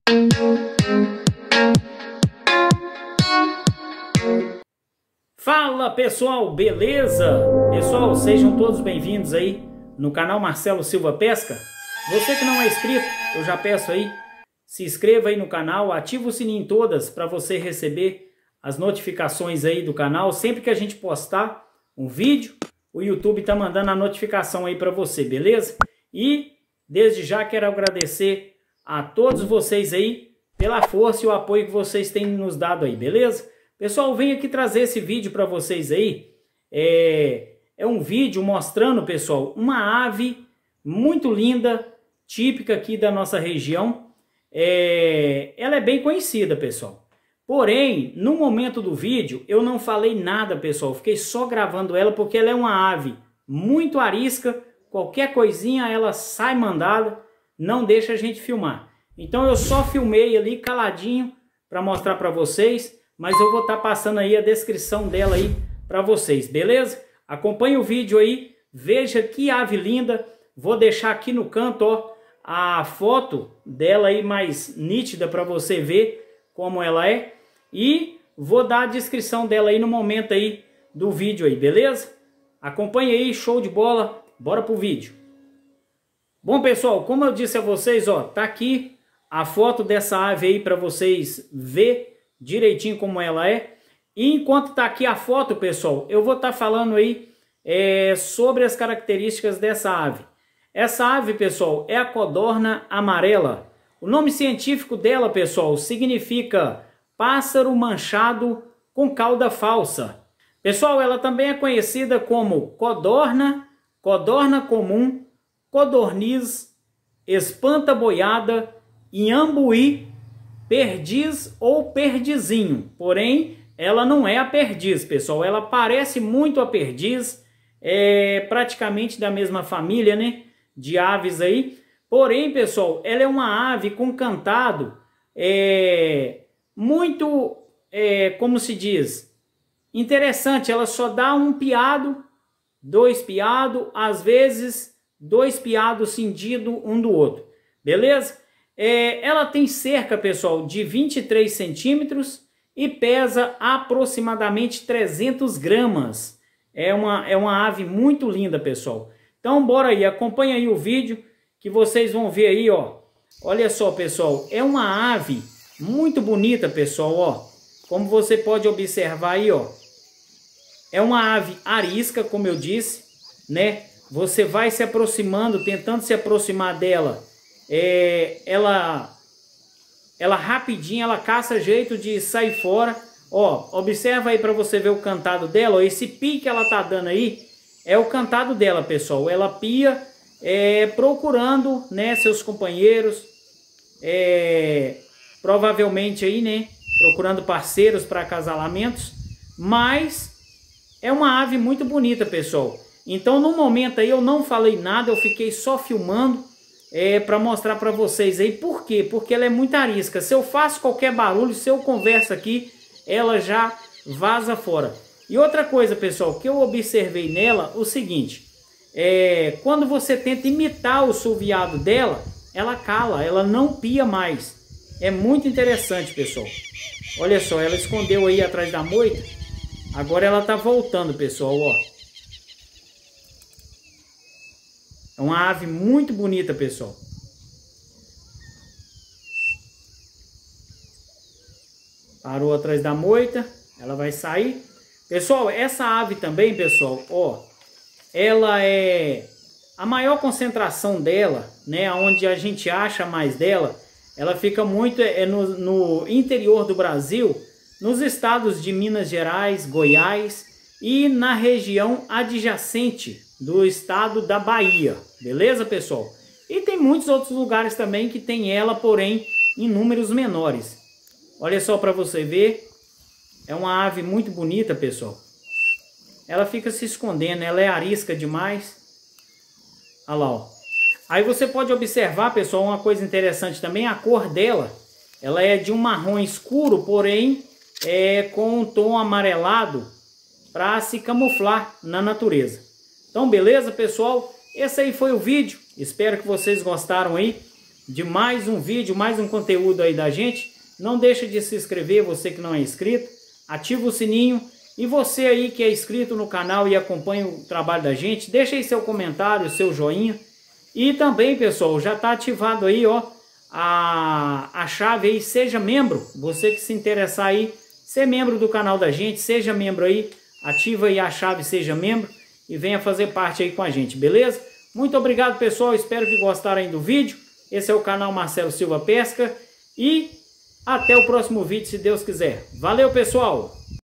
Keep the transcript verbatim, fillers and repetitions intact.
Fala pessoal, beleza? Pessoal, sejam todos bem-vindos aí no canal Marcelo Silva Pesca. Você que não é inscrito, eu já peço aí, se inscreva aí no canal, ativa o sininho todas para você receber as notificações aí do canal. Sempre que a gente postar um vídeo, o YouTube tá mandando a notificação aí para você, beleza? E desde já quero agradecer a todos vocês aí pela força e o apoio que vocês têm nos dado aí, beleza? Pessoal, venho aqui trazer esse vídeo para vocês aí. É, é um vídeo mostrando, pessoal, uma ave muito linda, típica aqui da nossa região. É, ela é bem conhecida, pessoal. Porém, no momento do vídeo, eu não falei nada, pessoal. Fiquei só gravando ela porque ela é uma ave muito arisca. Qualquer coisinha ela sai mandada, não deixa a gente filmar. Então eu só filmei ali caladinho para mostrar para vocês. Mas eu vou estar passando aí a descrição dela aí para vocês, beleza? Acompanhe o vídeo aí, veja que ave linda. Vou deixar aqui no canto, ó, a foto dela aí mais nítida para você ver como ela é. E vou dar a descrição dela aí no momento aí do vídeo aí, beleza? Acompanhe aí, show de bola, bora pro vídeo. Bom pessoal, como eu disse a vocês, ó, tá aqui a foto dessa ave aí para vocês ver direitinho como ela é. E enquanto tá aqui a foto, pessoal, eu vou estar tá falando aí é, sobre as características dessa ave. Essa ave, pessoal, é a codorna amarela. O nome científico dela, pessoal, significa pássaro manchado com cauda falsa. Pessoal, ela também é conhecida como codorna, codorna comum, codorniz, espanta-boiada, inhambuí, perdiz ou perdizinho. Porém, ela não é a perdiz, pessoal. Ela parece muito a perdiz, é praticamente da mesma família, né, de aves aí. Porém, pessoal, ela é uma ave com cantado é, muito, é, como se diz, interessante. Ela só dá um piado, dois piados, às vezes dois piados cindidos um do outro, beleza? É, ela tem cerca, pessoal, de vinte e três centímetros e pesa aproximadamente trezentos gramas. É uma, é uma ave muito linda, pessoal. Então, bora aí, acompanha aí o vídeo que vocês vão ver aí, ó. Olha só, pessoal, é uma ave muito bonita, pessoal, ó. Como você pode observar aí, ó. É uma ave arisca, como eu disse, né? Você vai se aproximando, tentando se aproximar dela. É, ela, ela rapidinho, ela caça jeito de sair fora. Ó, observa aí para você ver o cantado dela. Ó, esse pio que ela tá dando aí é o cantado dela, pessoal. Ela pia é, procurando, né, seus companheiros, é, provavelmente aí, né, procurando parceiros para acasalamentos. Mas é uma ave muito bonita, pessoal. Então no momento aí eu não falei nada, eu fiquei só filmando. É, para mostrar para vocês aí. Por quê? Porque ela é muito arisca. Se eu faço qualquer barulho, se eu converso aqui, ela já vaza fora. E outra coisa, pessoal, que eu observei nela, o seguinte. É, quando você tenta imitar o assoviado dela, ela cala, ela não pia mais. É muito interessante, pessoal. Olha só, ela escondeu aí atrás da moita. Agora ela tá voltando, pessoal, ó. É uma ave muito bonita, pessoal. Parou atrás da moita. Ela vai sair. Pessoal, essa ave também, pessoal, ó. Ela é... A maior concentração dela, né? Onde a gente acha mais dela. Ela fica muito é, no, no interior do Brasil. Nos estados de Minas Gerais, Goiás. E na região adjacente do estado da Bahia, beleza, pessoal? E tem muitos outros lugares também que tem ela, porém em números menores. Olha só para você ver, é uma ave muito bonita, pessoal. Ela fica se escondendo, ela é arisca demais. Olha lá, ó. Aí você pode observar, pessoal, uma coisa interessante também, a cor dela. Ela é de um marrom escuro, porém é com um tom amarelado para se camuflar na natureza. Então, beleza, pessoal? Esse aí foi o vídeo. Espero que vocês gostaram aí. de mais um vídeo, mais um conteúdo aí da gente. Não deixa de se inscrever, você que não é inscrito, ativa o sininho. E você aí que é inscrito no canal e acompanha o trabalho da gente, deixa aí seu comentário, seu joinha. E também, pessoal, já está ativado aí, ó, a, a chave aí, seja membro. Você que se interessar aí, ser membro do canal da gente, seja membro aí, ativa aí a chave, seja membro e venha fazer parte aí com a gente, beleza? Muito obrigado, pessoal, espero que gostaram aí do vídeo. Esse é o canal Marcelo Silva Pesca e até o próximo vídeo, se Deus quiser. Valeu, pessoal!